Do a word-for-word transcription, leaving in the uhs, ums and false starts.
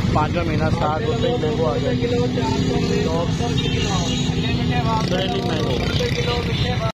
पाँचवा महीना स्टार्ट होते ही मैंगो आ जाएगी। मैंगो